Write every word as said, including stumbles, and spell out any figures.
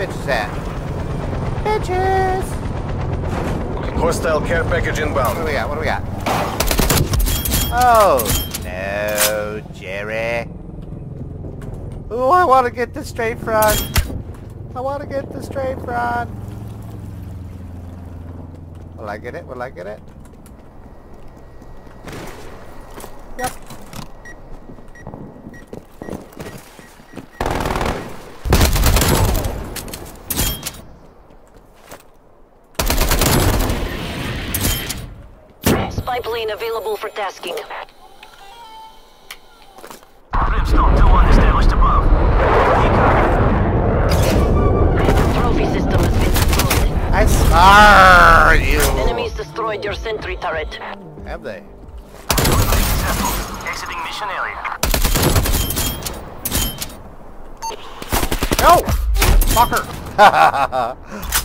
bitches at? Bitches! Hostile care package inbound. What do we got? What do we got? Oh, no, Jerry. Ooh, I want to get the straight front. I want to get the straight front. Will I get it? Will I get it? Yep. Spy plane available for tasking. Brimstone two one established above. Trophy system has been destroyed. I scar you. Enemies destroyed your sentry turret. Have they? Exiting mission area. No! Fucker!